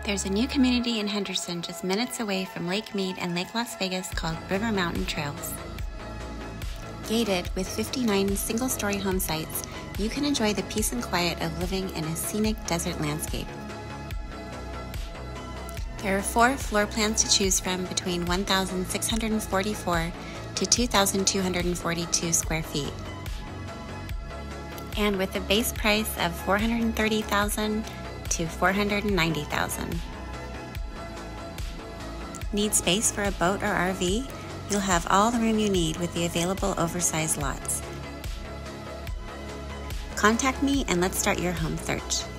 There's a new community in Henderson just minutes away from Lake Mead and Lake Las Vegas called River Mountain Trails. Gated with 59 single-story home sites, you can enjoy the peace and quiet of living in a scenic desert landscape. There are 4 floor plans to choose from between 1,644 to 2,242 square feet. And with a base price of $430,000 to $490,000. Need space for a boat or RV? You'll have all the room you need with the available oversized lots. Contact me and let's start your home search.